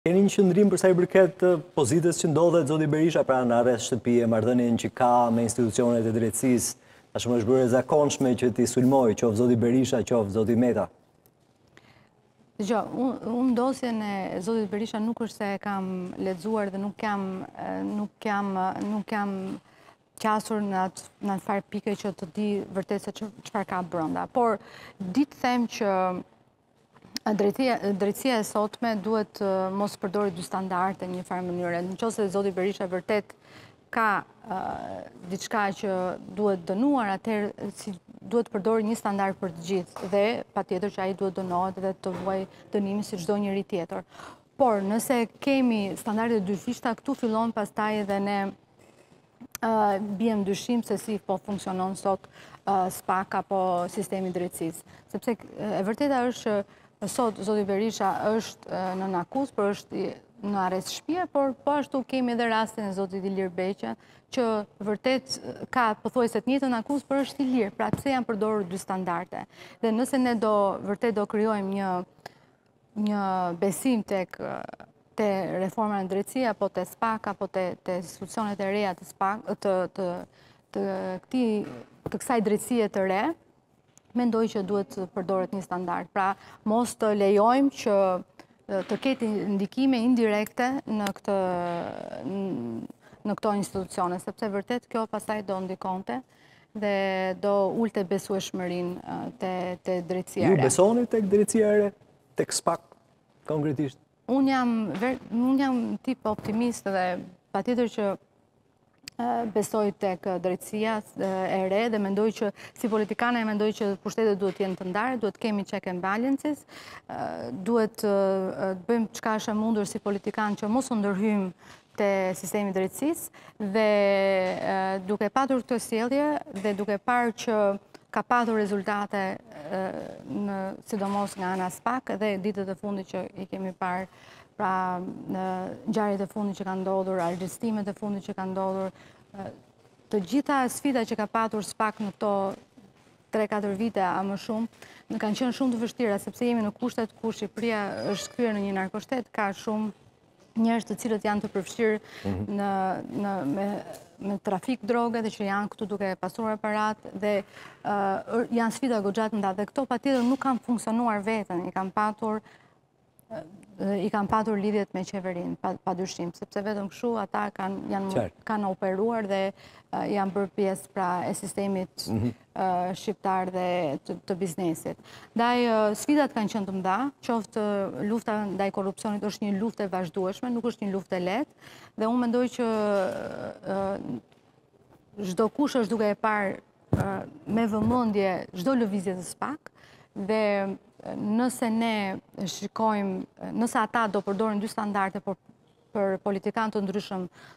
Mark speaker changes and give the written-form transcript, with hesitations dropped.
Speaker 1: Keni një qëndrim përsa i përket pozitës që ndodhet zoti Berisha pra në arrest shtëpie, marrëdhënien që ka me institucionet e drejtësisë, tashmë është bërë e zakonshme që t'i sulmoj, qoftë zoti Berisha, qoftë zoti Meta.
Speaker 2: Unë dosjen e zotit Berisha nuk është se e kam lexuar dhe nuk jam qasur në atë farë pike që të di vërtet se çfarë ka brenda. Por ditë them që drejtësia e sotme duhet mos përdori dy standarde në një farë mënyre. Nëse zoti Berisha vërtet ka diçka që duhet dënuar, atëherë duhet përdori një standard për të gjithë dhe patjetër që ai duhet dënohet dhe të vuajë dënimin si çdo njeri tjetër. Por nëse kemi standarde dyfishta, këtu fillon pastaj edhe ne biem dyshim se si po funksionon sot SPAK apo sistemi i drejtësisë. Sepse e vërteta është që sot zoti Berisha është në akuzë, por është në arrest shtëpie, por po ashtu kemi edhe rastin e zotit Ilir Beqa, që vërtet ka pothuajse të njëjtën akuzë, por është i lirë. Pra pse janë përdorur dy standarde? Dhe nëse ne vërtet do krijojmë një besim tek reforma në drejtësi, apo te SPAK, apo te institucionet e reja të SPAK, të kësaj drejtësie të re, mendoj që duhet të përdoret një standard. Pra, mos të lejojmë që të ketë ndikime indirekte në këto institucione, sepse vërtet kjo pastaj do ndikonte dhe do ulte besueshmërinë te drejtësia e re.
Speaker 1: Ju besoni tek drejtësia e re, tek SPAK konkretisht?
Speaker 2: Unë jam tip optimist dhe patjetër që besoj tek drejtësia e re dhe mendoj që si politikane mendoj që pushtetet duhet jenë të ndarë, duhet kemi check and balances, duhet të bëjmë çka është e mundur si politikan që mos u ndërhyjmë te sistemi i drejtësisë dhe duke patur këtë sjellje dhe duke parë që ka patur rezultate sidomos nga ana SPAK dhe ditët e fundit që i kemi parë, pra ngjarjet e fundit që kanë ndodhur, arrestimet e fundit që kanë ndodhur, të gjitha sfidat që ka patur SPAK në këto 3-4 vite a më shumë, kanë qenë shumë të vështira, sepse jemi në kushtet ku Shqipëria është kthyer në një narkoshtet, ka shumë njerëz të cilët janë të përfshirë me trafik droge dhe që janë këtu duke pasuar aparat dhe janë sfida goxha të mëdha dhe këto patjetër nuk kanë funksionuar veten, i kanë patur lidhjet me qeverinë, padyshim, sepse vetëm kështu ata kanë operuar dhe janë bërë pjesë pra e sistemit shqiptar dhe të biznesit. Ndaj sfidat kanë qenë të mëdha, qoftë lufta ndaj korrupsionit është një luftë e vazhdueshme, nuk është një luftë e lehtë dhe unë mendoj që çdo kush është duke e parë me vëmendje çdo lëvizje të SPAK dhe nëse ne shikojmë, nëse ata do përdorin dy standarde për politikanë të ndryshëm,